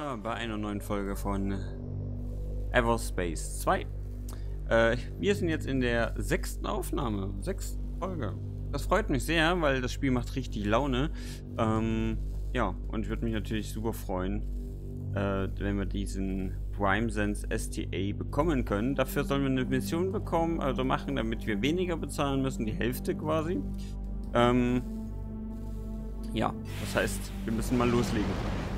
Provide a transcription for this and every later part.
wieder bei einer neuen Folge von Everspace 2. Wir sind jetzt in der 6. Aufnahme, 6. Folge. Das freut mich sehr, weil das Spiel macht richtig Laune. Ja, und ich würde mich natürlich super freuen, wenn wir diesen Prime Sense STA bekommen können. Dafür sollen wir eine Mission bekommen, also machen, damit wir weniger bezahlen müssen, die Hälfte quasi. Ja, das heißt, wir müssen mal loslegen.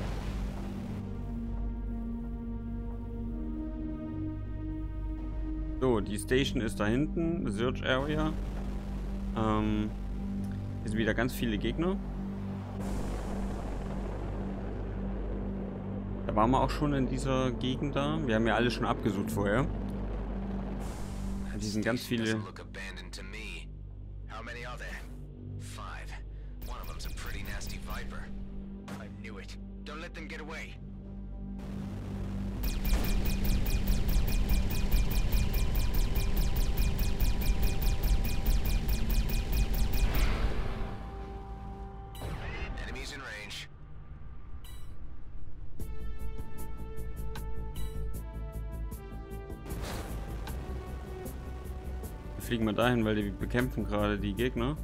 So, die Station ist da hinten, Search Area. Hier sind wieder ganz viele Gegner. Da waren wir auch schon in dieser Gegend da. Wir haben ja alle schon abgesucht vorher. Die sind ganz viele. Fliegen wir dahin, weil die bekämpfen gerade die Gegner.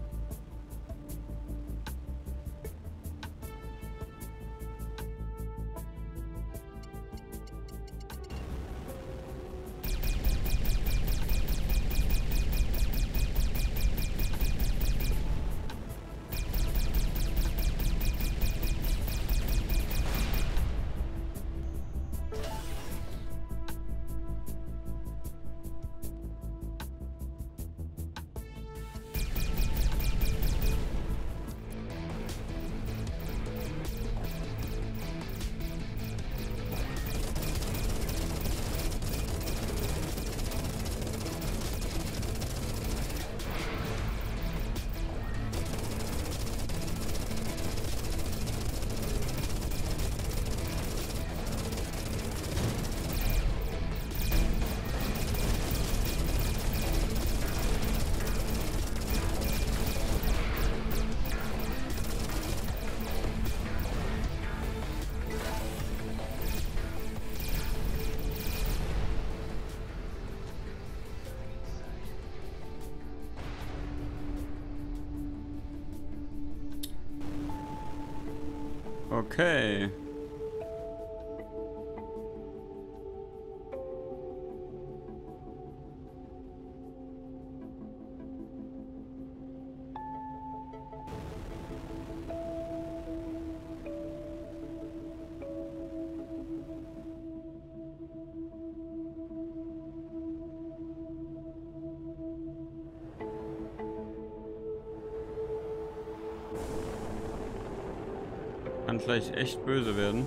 Okay. Kann vielleicht echt böse werden.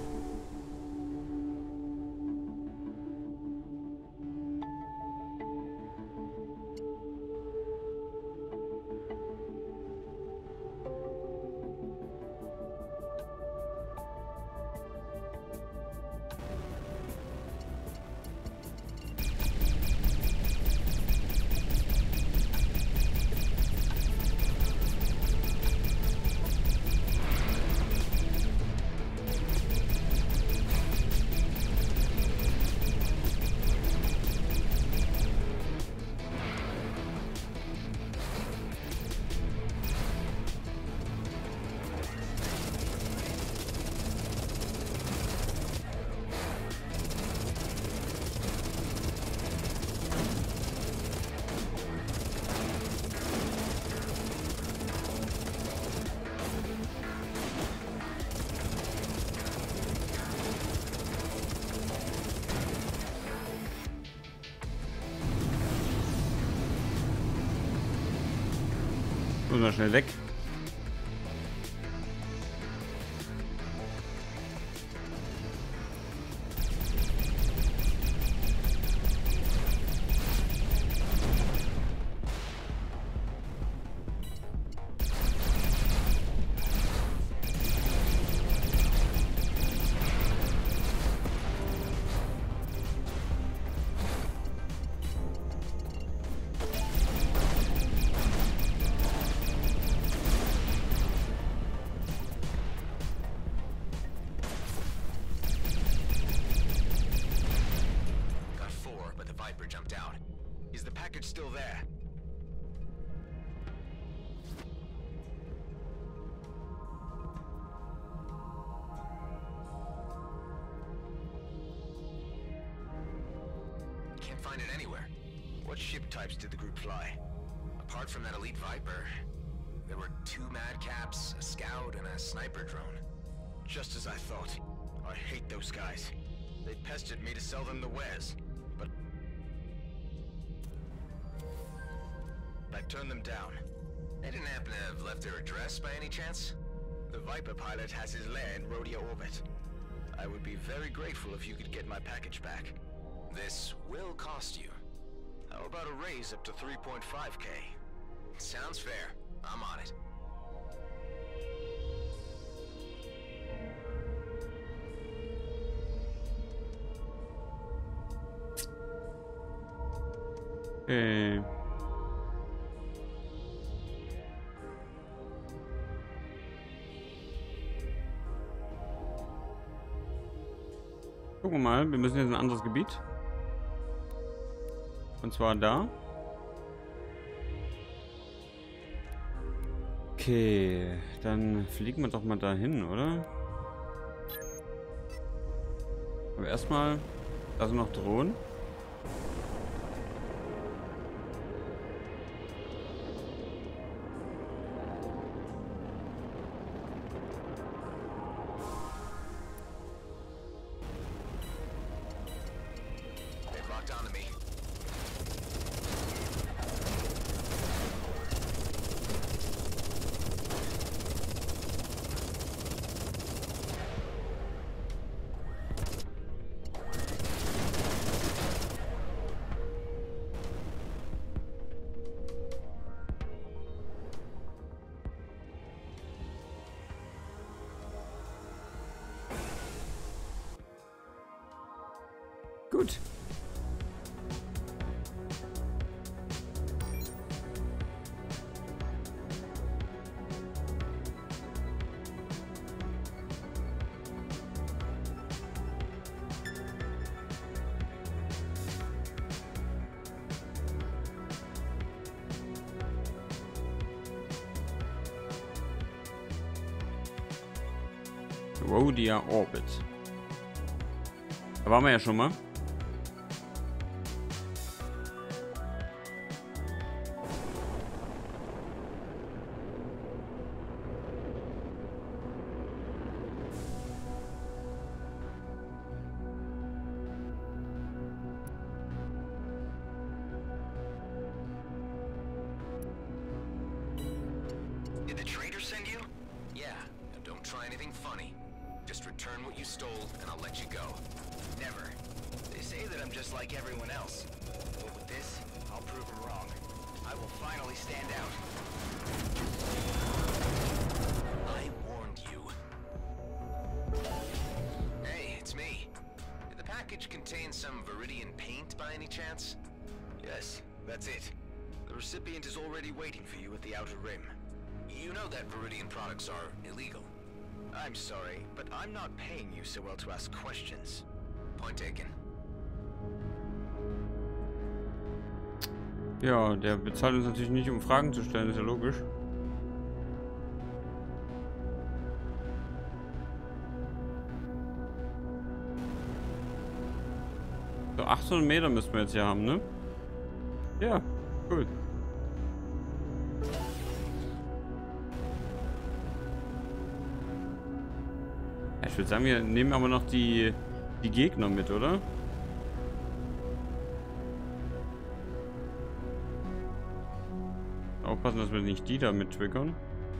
Muss mal schnell weg. Viper jumped out. Is the package still there? Can't find it anywhere. What ship types did the group fly? Apart from that elite Viper, there were 2 Madcaps, a scout, and a sniper drone. Just as I thought. I hate those guys. They pestered me to sell them the wares, but I turned them down. They didn't happen to have left their address by any chance? The Viper pilot has his lair in Rhodia orbit. I would be very grateful if you could get my package back. This will cost you. How about a raise up to 3.5K? Sounds fair. I'm on it. Okay. Gucken wir mal, wir müssen jetzt in ein anderes Gebiet. Und zwar da. Okay, dann fliegen wir doch mal dahin, oder? Aber erstmal, da sind noch Drohnen. Gut. Rhodia Orbit. Da waren wir ja schon mal. Did the trader send you? Yeah. Now don't try anything funny. Just return what you stole, and I'll let you go. Never. They say that I'm just like everyone else. But with this, I'll prove them wrong. I will finally stand out. I warned you. Hey, it's me. Did the package contain some Viridian paint by any chance? Yes, that's it. The recipient is already waiting for you at the Outer Rim. You know that Viridian products are illegal. I'm sorry, but I'm not paying you so well to ask questions. Point taken. Ja, der bezahlt uns natürlich nicht, um Fragen zu stellen, ist ja logisch. So, 800 Meter müssen wir jetzt hier haben, ne? Ja, cool. Ich würde sagen, wir nehmen aber noch die Gegner mit, oder? Aufpassen, dass wir nicht die da mit triggern.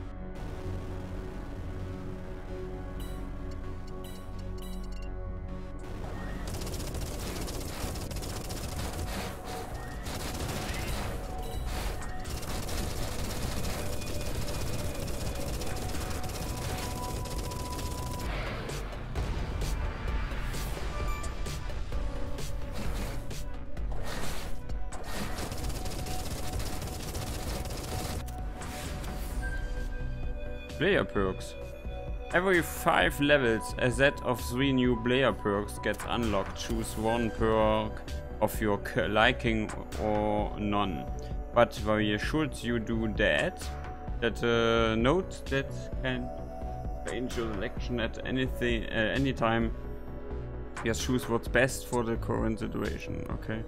Player perks. Every 5 levels, a set of 3 new player perks gets unlocked. Choose one perk of your liking or none. But why should you do that? That note that can change your selection at any time. Just choose what's best for the current situation. Okay.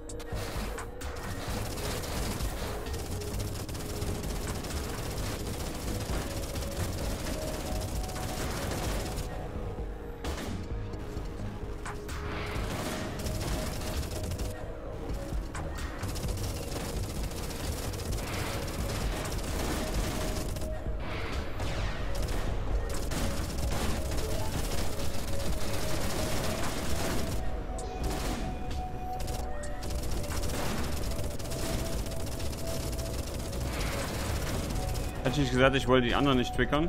Hatte ich gesagt, ich wollte die anderen nicht triggern.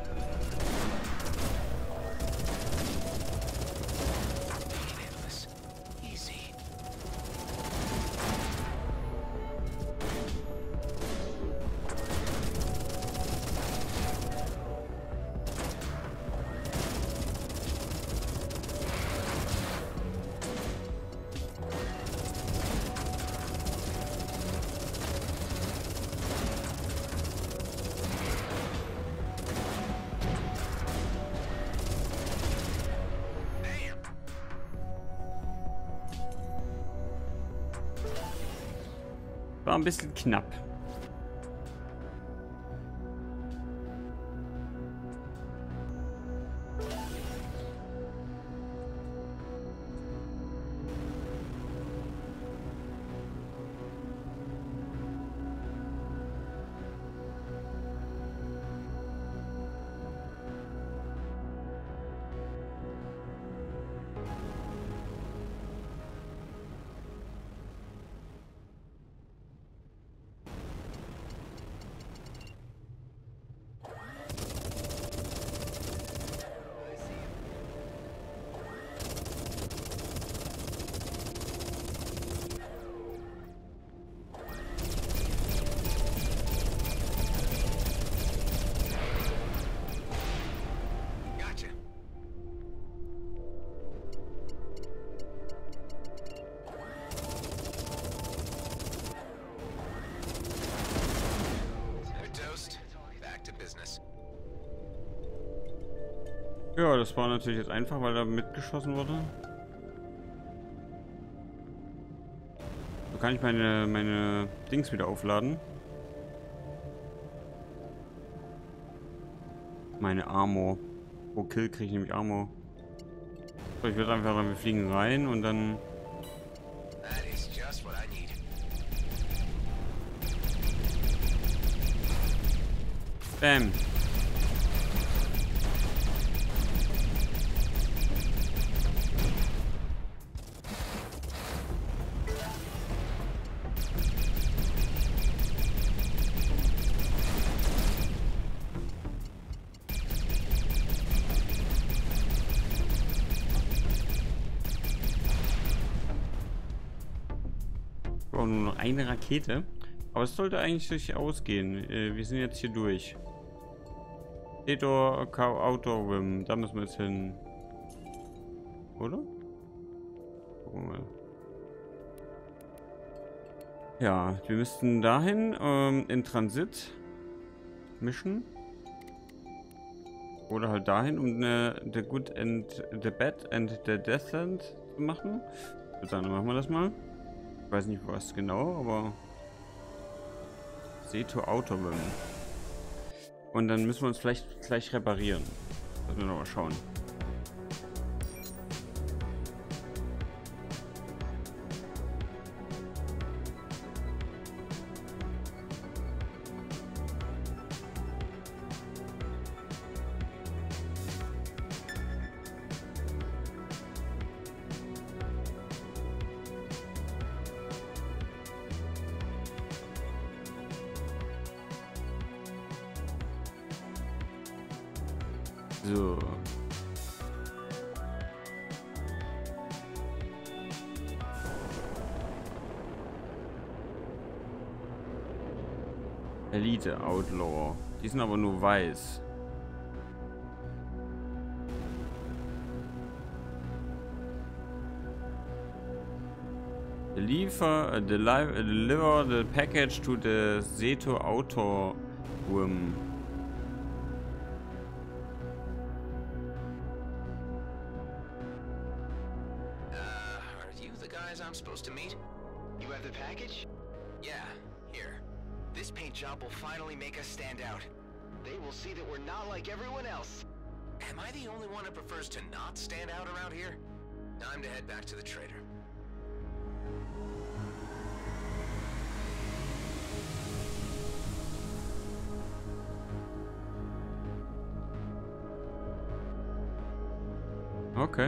War ein bisschen knapp. Ja, das war natürlich jetzt einfach, weil da mitgeschossen wurde. So kann ich meine Dings wieder aufladen. Meine Armor. Pro Kill kriege ich nämlich Armor. So, ich würde einfach sagen, wir fliegen rein und dann... Bam. Nur noch eine Rakete. Aber es sollte eigentlich sich ausgehen. Wir sind jetzt hier durch. Theodore Outdoor Rim. Da müssen wir jetzt hin. Oder? Gucken wir mal. Ja, wir müssten dahin in Transit mischen. Oder halt dahin, um The Good and the Bad and the Decent zu machen. Ich würde sagen, dann machen wir das mal. Ich weiß nicht was genau, aber Seto Outer Rim. Und dann müssen wir uns vielleicht gleich reparieren. Müssen wir noch mal schauen. So. Elite Outlaw. Die sind aber nur weiß. Deliver the package to the Seto Auto Room. Are you the guys I'm supposed to meet? You have the package? Yeah, here. This paint job will finally make us stand out. They will see that we're not like everyone else. Am I the only one who prefers to not stand out around here? Time to head back to the trader. Okay.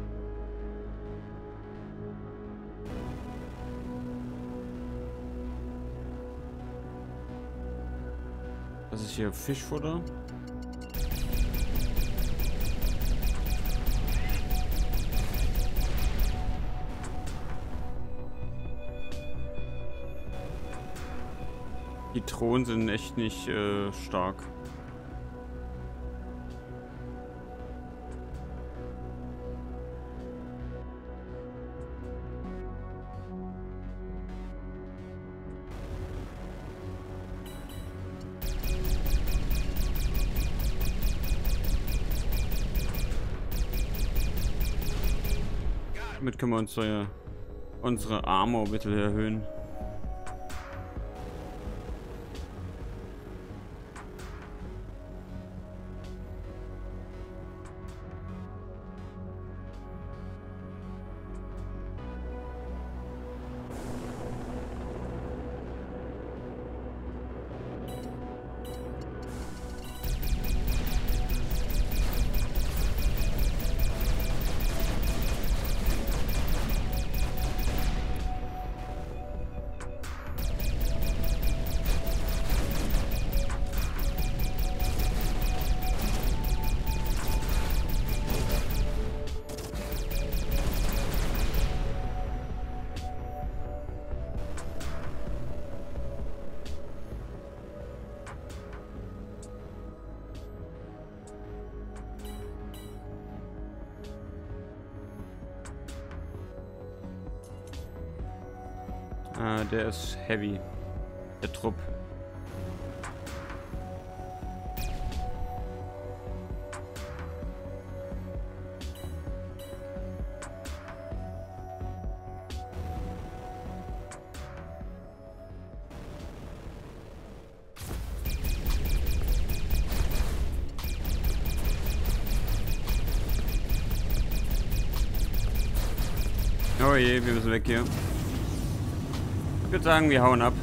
Das ist hier Fischfutter. Die Drohnen sind echt nicht stark. Damit können wir unsere Armor bitte erhöhen. Der ist heavy. Der Trupp. Oh je, wir müssen weg hier. Ich würde sagen, wir hauen ab.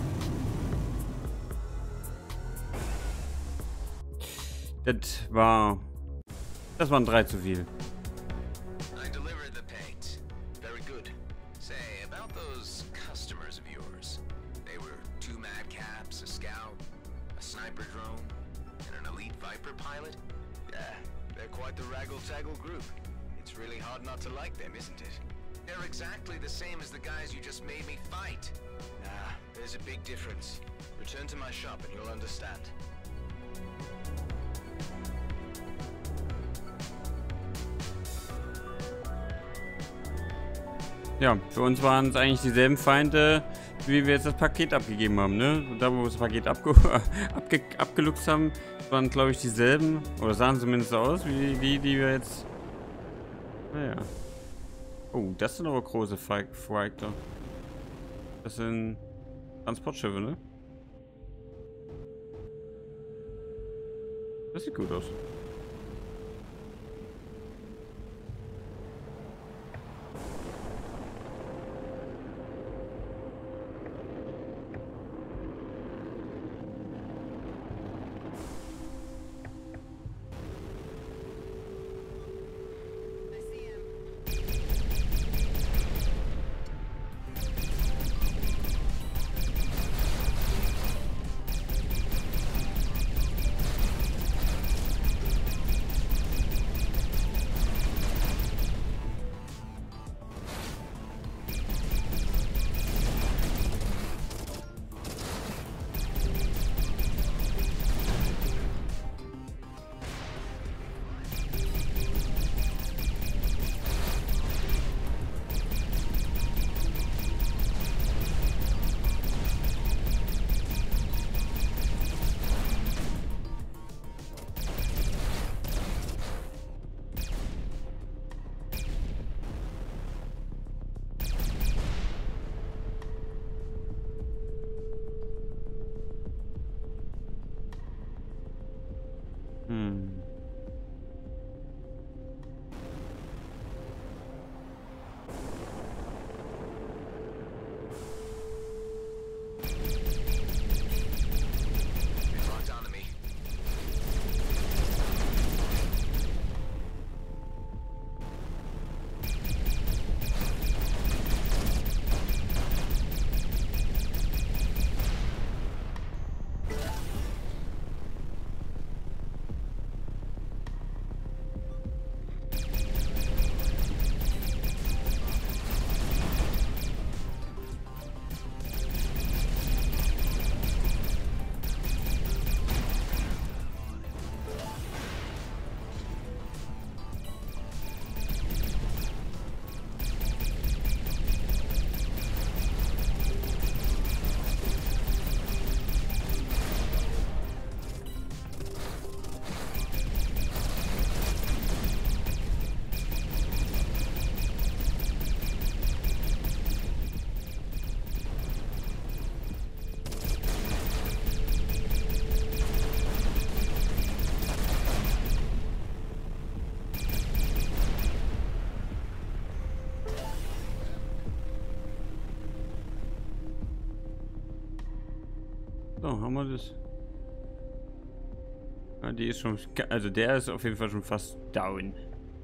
Das waren 3 zu viel. I delivered the paint. Very good. Say, about those customers of yours. They were 2 madcaps, a scout, a sniper drone, and an elite Viper pilot? Yeah, they're quite the raggle-taggle group. It's really hard not to like them, isn't it? They're exactly the same as the guys you just made me fight. Nah, there's a big difference. Return to my shop and you'll understand. Ja, für uns waren es eigentlich dieselben Feinde, wie wir jetzt das Paket abgegeben haben, ne? Und da, wo wir das Paket abgeluchst haben, waren, glaube ich, dieselben, oder sahen zumindest aus, wie die wir jetzt... Naja. Oh, das sind aber große Fighter. Das sind Transportschiffe, ne? Das sieht gut aus. So, haben wir das. Ah, die ist schon... Also der ist auf jeden Fall schon fast down.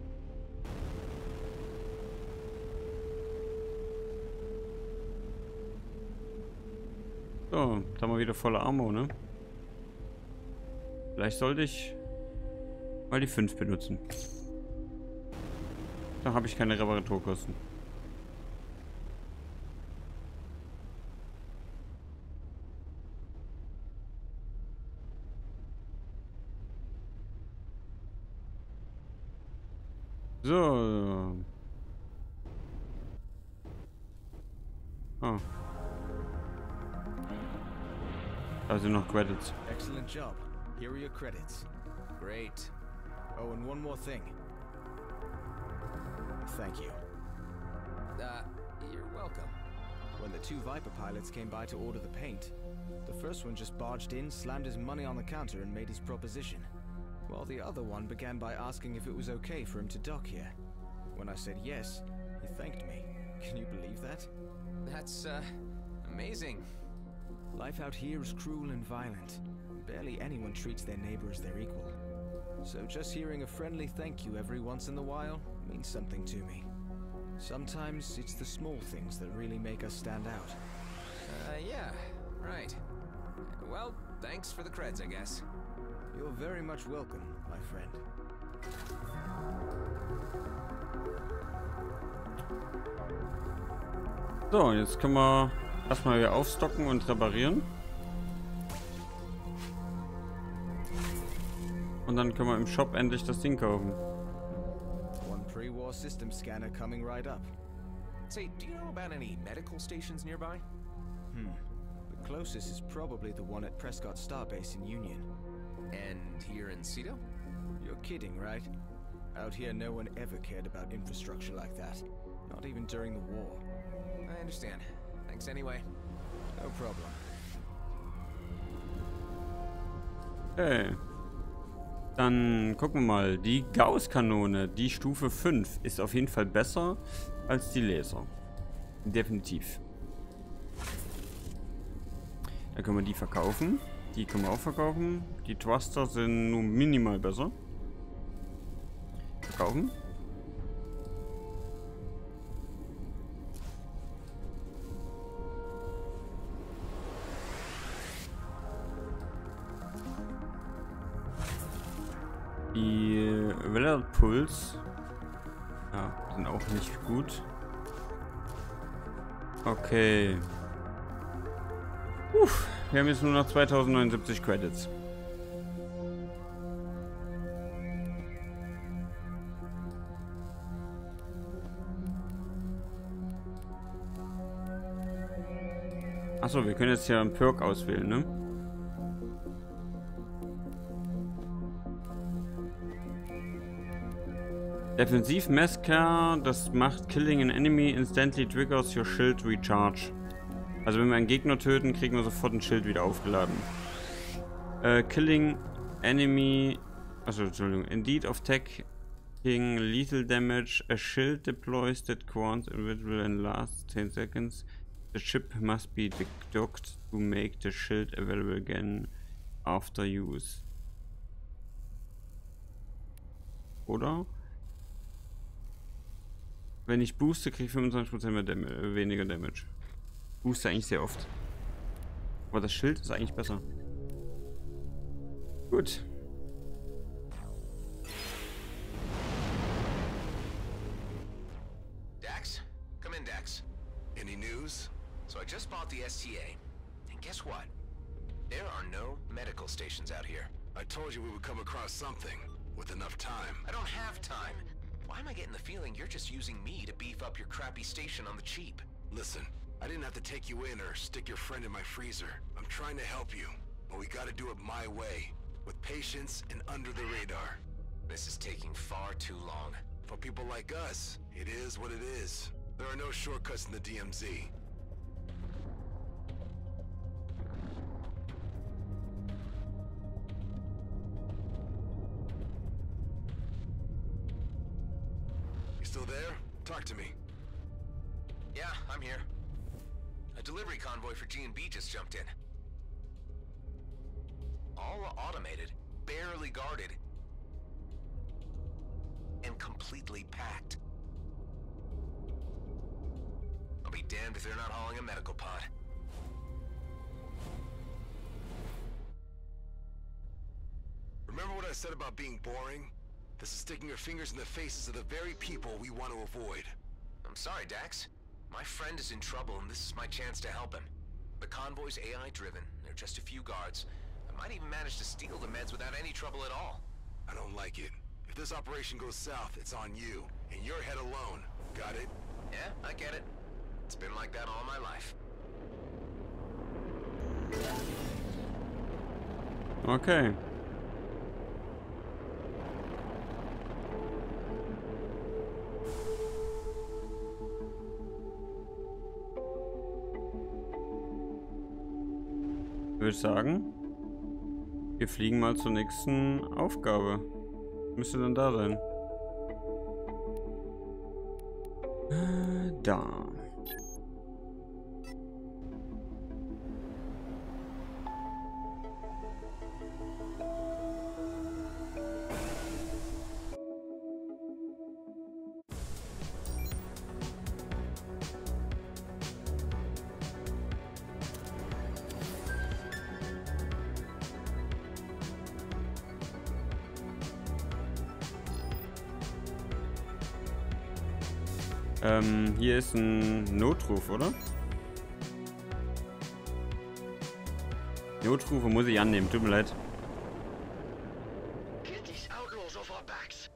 So, jetzt haben wir wieder volle Ammo, ne? Vielleicht sollte ich mal die 5 benutzen. Da habe ich keine Reparaturkosten. So. Oh. Also noch Credits. Excellent job. Here are your credits. Great. Oh, and one more thing. Thank you. You're welcome. When the 2 Viper pilots came by to order the paint, the first one just barged in, slammed his money on the counter, and made his proposition. While the other one began by asking if it was okay for him to dock here. When I said yes, he thanked me. Can you believe that? That's, amazing. Life out here is cruel and violent. Barely anyone treats their neighbor as their equal. So just hearing a friendly thank you every once in a while means something to me. Sometimes it's the small things that really make us stand out. Yeah, right. Well, thanks for the creds, I guess. You're very much welcome, my friend. So, jetzt können wir erstmal wieder aufstocken und reparieren. Und dann können wir im Shop endlich das Ding kaufen. One pre-war system scanner coming right up. Say, do you know about any medical stations nearby? The closest is probably the one at Prescott Starbase in Union. And here in Cedo? You're kidding, right? Out here no one ever cared about infrastructure like that. Not even during the war. I understand. Thanks anyway. No problem. Okay. Dann gucken wir mal. Die Gauss-Kanone, die Stufe 5, ist auf jeden Fall besser als die Laser. Definitiv. Dann können wir die verkaufen. Die können wir auch verkaufen. Die Thruster sind nur minimal besser. Verkaufen. Die Valor Pulse, ja, sind auch nicht gut. Okay. Wir haben jetzt nur noch 2079 Credits. Achso, wir können jetzt hier einen Perk auswählen, ne? Defensiv Mescar, das macht Killing an Enemy instantly triggers your shield recharge. Also wenn wir einen Gegner töten, kriegen wir sofort ein Schild wieder aufgeladen. Killing Enemy, also Entschuldigung, indeed of taking lethal damage, a shield deploys that grants individual and lasts 10 seconds. The ship must be docked to make the shield available again after use. Oder? Wenn ich booste, kriege ich 25% mehr weniger Damage. Booste eigentlich sehr oft. Aber das Schild ist eigentlich besser. Gut. Dax? Come in, Dax. Any news? So I just bought the STA. And guess what? There are no medical stations out here. I told you we would come across something. With enough time. I don't have time. Why am I getting the feeling you're just using me to beef up your crappy station on the cheap? Listen, I didn't have to take you in or stick your friend in my freezer. I'm trying to help you, but we gotta do it my way. With patience and under the radar. This is taking far too long. For people like us, it is what it is. There are no shortcuts in the DMZ. Still there? Talk to me. Yeah, I'm here. A delivery convoy for G&B just jumped in. All automated, barely guarded, and completely packed. I'll be damned if they're not hauling a medical pod. Remember what I said about being boring? This is sticking your fingers in the faces of the very people we want to avoid. I'm sorry, Dax. My friend is in trouble, and this is my chance to help him. The convoy's AI-driven. There are just a few guards. I might even manage to steal the meds without any trouble at all. I don't like it. If this operation goes south, it's on you, and your head alone. Got it? Yeah, I get it. It's been like that all my life. Okay. Ich würde sagen, wir fliegen mal zur nächsten Aufgabe. Müsste dann da sein. Da. Hier ist ein Notruf, oder? Notrufe muss ich annehmen, tut mir leid. Get these outlaws off our backs.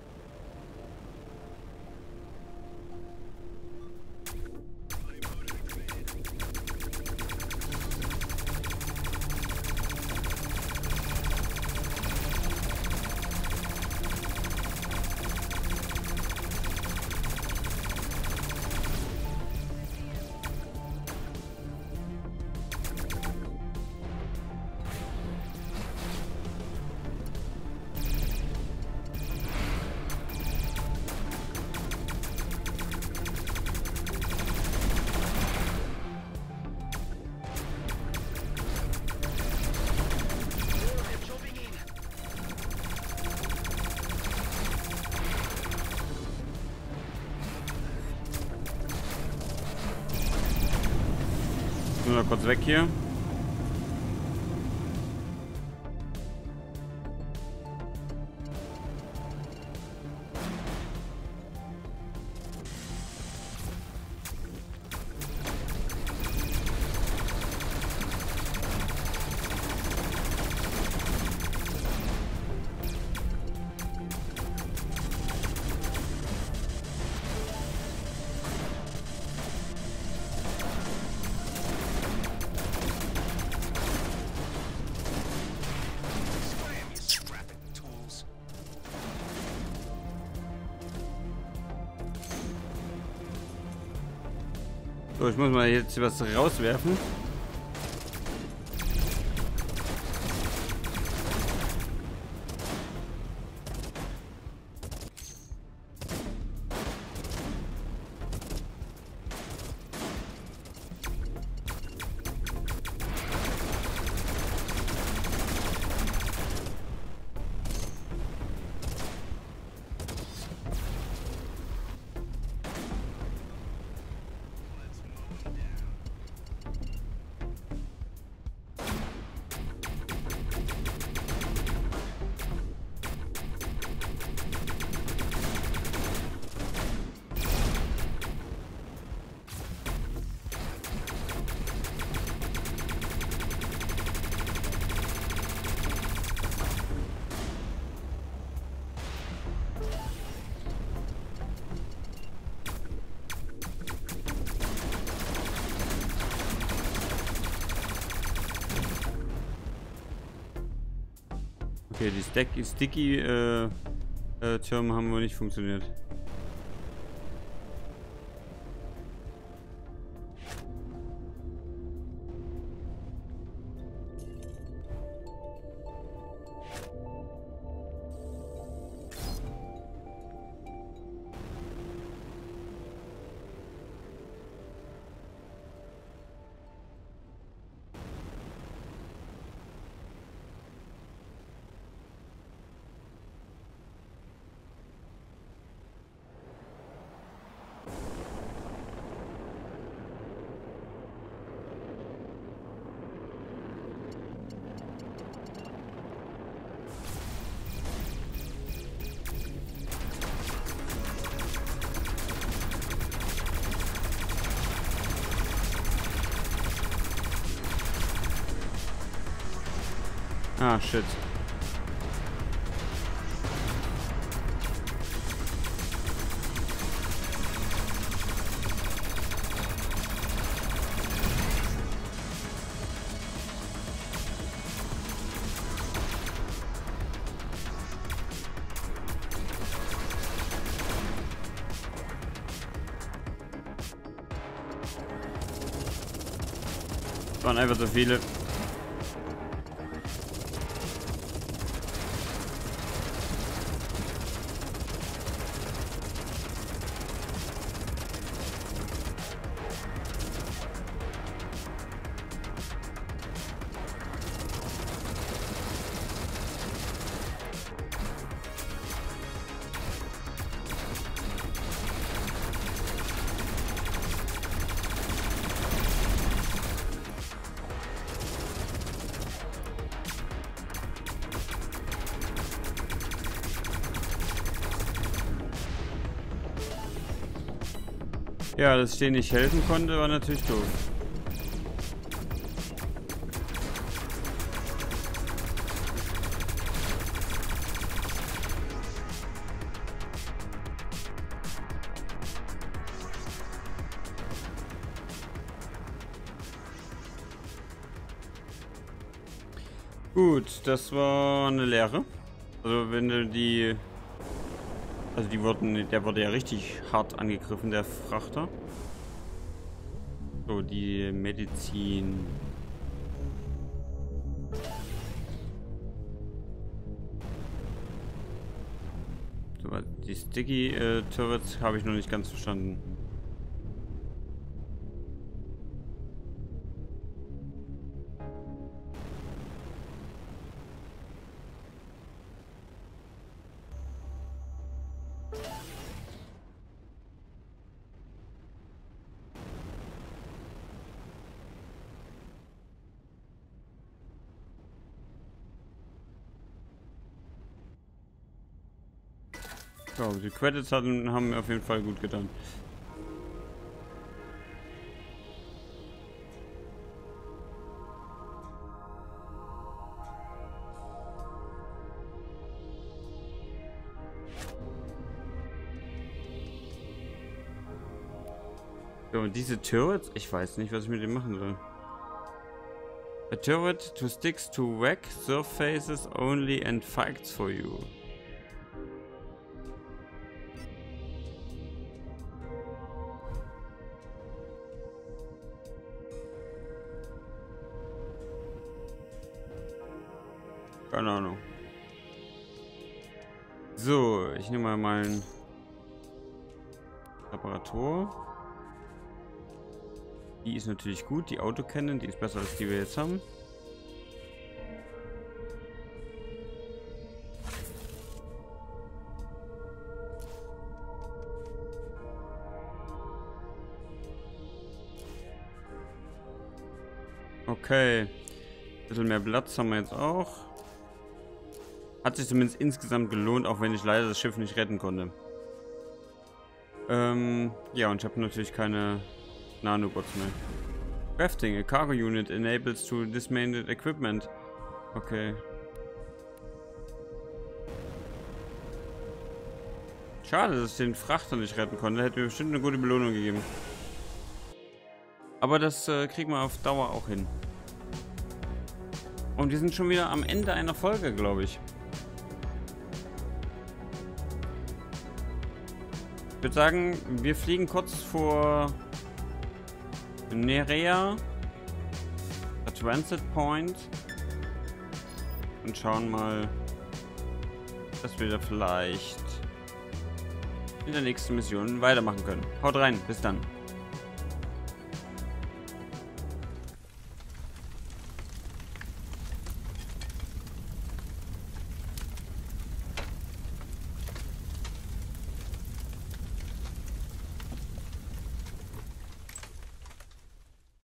Nur noch kurz weg hier. So, ich muss mal jetzt was rauswerfen. Okay, die Sticky Türme haben wohl nicht funktioniert. Ah, shit. Waren einfach so viele. Ja, dass ich denen nicht helfen konnte, war natürlich doof. Gut, das war eine Lehre. Also wenn du die... Also der wurde ja richtig hart angegriffen, der Frachter. So, die Medizin. So, die Sticky Turrets habe ich noch nicht ganz verstanden. So, die Credits haben mir auf jeden Fall gut getan. So, und diese Turrets, ich weiß nicht, was ich mit denen machen soll. A turret to sticks to whack surfaces only and fights for you. Keine Ahnung. So, ich nehme mal einen Reparatur. Die ist natürlich gut, die Autocannon, die ist besser als die wir jetzt haben. Okay. Ein bisschen mehr Platz haben wir jetzt auch. Hat sich zumindest insgesamt gelohnt, auch wenn ich leider das Schiff nicht retten konnte. Ja, und ich habe natürlich keine Nanobots mehr. Crafting, a cargo unit enables to dismantle equipment. Okay. Schade, dass ich den Frachter nicht retten konnte. Hätte mir bestimmt eine gute Belohnung gegeben. Aber das kriegen wir auf Dauer auch hin. Und wir sind schon wieder am Ende einer Folge, glaube ich. Ich würde sagen, wir fliegen kurz vor Nerea, der Transit Point, und schauen mal, dass wir da vielleicht in der nächsten Mission weitermachen können. Haut rein, bis dann.